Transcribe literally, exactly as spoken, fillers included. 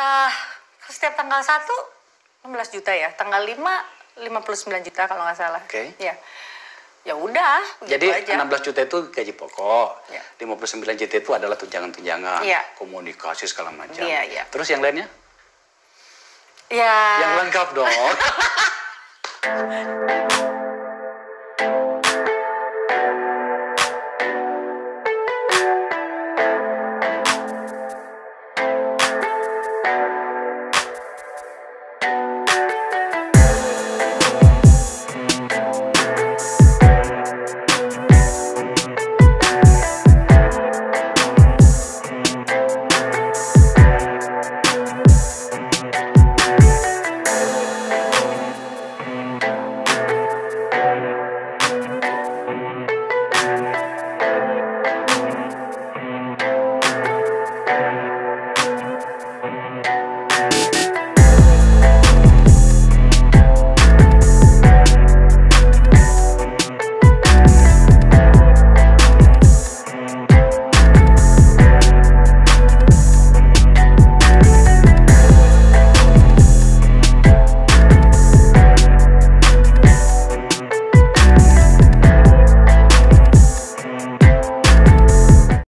Uh, setiap tanggal satu, enam belas juta ya. Tanggal lima, lima puluh sembilan juta kalau nggak salah. Oke. Okay. Ya. Ya udah, jadi aja. enam belas juta itu gaji pokok, ya. lima puluh sembilan juta itu adalah tunjangan-tunjangan, ya. komunikasi segala macam. Ya, ya. Terus yang lainnya? Ya. Yang lengkap dong.